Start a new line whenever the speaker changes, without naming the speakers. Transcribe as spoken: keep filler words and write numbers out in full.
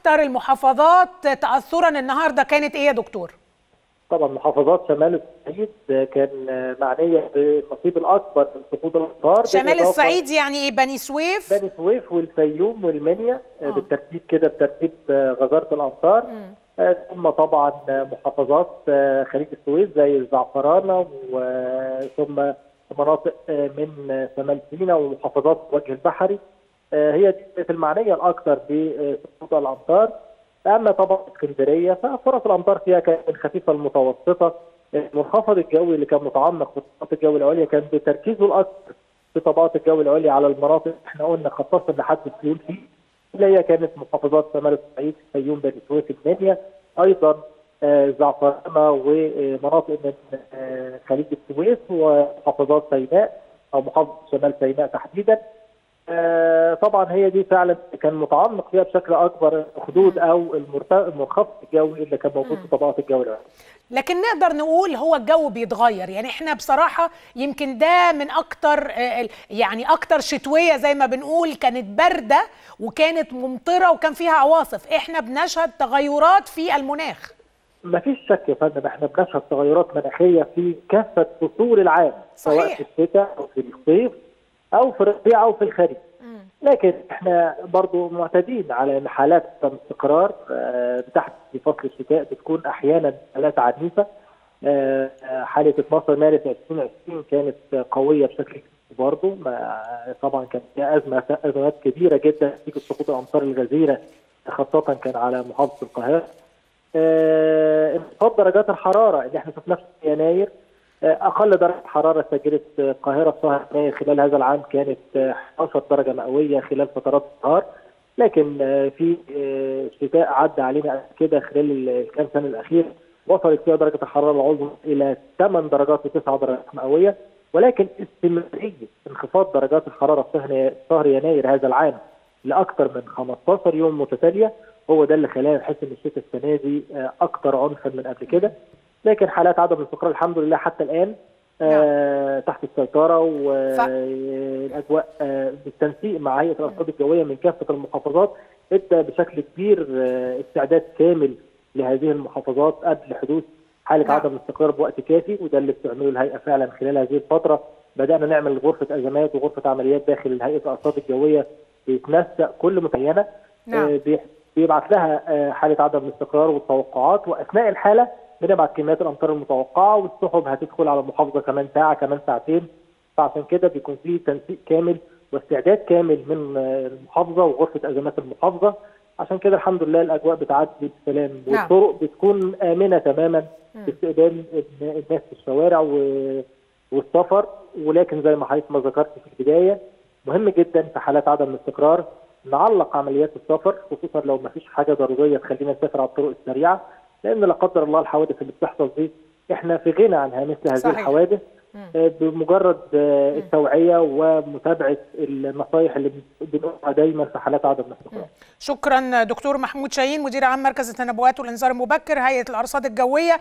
اكتر المحافظات تاثرا النهارده كانت ايه يا دكتور؟
طبعا محافظات شمال الصعيد كان معنيه بالنصيب الاكبر من سقوط الامطار.
شمال الصعيد يعني ايه؟ بني سويف
بني سويف والفيوم والمنيا آه. بالترتيب كده بترتيب غزاره الامطار. آه. ثم طبعا محافظات خليج السويس زي الزعفرانه وثم مناطق من شمال سيناء ومحافظات الوجه البحري. آه. هي دي المعنيه الاكثر بسقوط الامطار. اما طبعا اسكندريه ففرص الامطار فيها كانت خفيفه المتوسطه. المنخفض الجوي اللي كان متعمق في طبقات الجو العليا كان بتركيزه الاكثر في طبقات الجو العليا على المناطق احنا قلنا خصصنا لحد السيول فيه، اللي هي كانت محافظات شمال الصعيد، الفيوم، بني سويف، المنيا، ايضا زعفرانه ومناطق من آه خليج السويس ومحافظات سيناء او محافظه شمال سيناء تحديدا. آه طبعا هي دي فعلا كان متعمق فيها بشكل اكبر الخدود او المنخفض الجوي اللي كان موجود في طبقات الجو العليا.
لكن نقدر نقول هو الجو بيتغير، يعني احنا بصراحه يمكن ده من اكتر يعني اكتر شتويه زي ما بنقول، كانت بارده وكانت ممطره وكان فيها عواصف. احنا بنشهد تغيرات في المناخ.
ما فيش شك يا فندم، احنا بنشهد تغيرات مناخيه في كافه فصول العام،
صحيح.
سواء في الشتاء او في الصيف او في الربيع او في الخريف. لكن احنا برضو معتادين على ان حالات استقرار بتحدث في فصل الشتاء بتكون احيانا حالات عنيفه. حاله اتناشر مارس ألفين وعشرين كانت قويه بشكل كبير برضو، طبعا كانت فيها ازمه ازمات كبيره جدا نتيجه سقوط الامطار الغزيره خاصه كان على محافظه القاهره. انخفاض درجات الحراره اللي احنا شفناها في يناير، اقل درجه حراره سجلت القاهره في شهر يناير خلال هذا العام كانت احد عشر درجه مئويه خلال فترات النهار، لكن في شتاء عدى علينا كده خلال الكام سنه الاخيره وصلت فيها درجه الحراره العظمى الى ثمان درجات وتسع درجات مئويه. ولكن استمراريه انخفاض درجات الحراره في شهر يناير هذا العام لاكثر من خمستاشر يوم متتاليه هو ده اللي خلانا نحس ان الشتاء السنه دي اكثر عنفا من قبل كده. لكن حالات عدم الاستقرار الحمد لله حتى الان آه تحت السيطره، والاجواء آه بالتنسيق مع هيئه الارصاد الجويه من كافه المحافظات ادى بشكل كبير آه استعداد كامل لهذه المحافظات قبل حدوث حاله نعم. عدم الاستقرار بوقت كافي، وده اللي بتعمله الهيئه فعلا خلال هذه الفتره. بدانا نعمل غرفه ازمات وغرفه عمليات داخل هيئه الارصاد الجويه بتنسق كل متعينه نعم. آه بيبعت لها آه حاله عدم الاستقرار والتوقعات، واثناء الحاله بنبعت كميات الامطار المتوقعه، والسحب هتدخل على المحافظه كمان ساعه كمان ساعتين. فعشان كده بيكون في تنسيق كامل واستعداد كامل من المحافظه وغرفه ازمات المحافظه. عشان كده الحمد لله الاجواء بتعدي بسلام والطرق بتكون امنه تماما باستقبال الناس في الشوارع والسفر. ولكن زي ما حضرتك ما ذكرت في البدايه مهم جدا في حالات عدم الاستقرار نعلق عمليات السفر، خصوصا لو ما فيش حاجه ضروريه تخلينا نسافر على الطرق السريعه، لان لا قدر الله الحوادث اللي بتحصل دي احنا في غنى عنها مثل هذه صحيح. الحوادث بمجرد التوعيه ومتابعه النصائح اللي بنقولها دايما في حالات عدم الاستقرار.
شكرا دكتور محمود شاهين، مدير عام مركز التنبؤات والانذار المبكر هيئه الارصاد الجويه.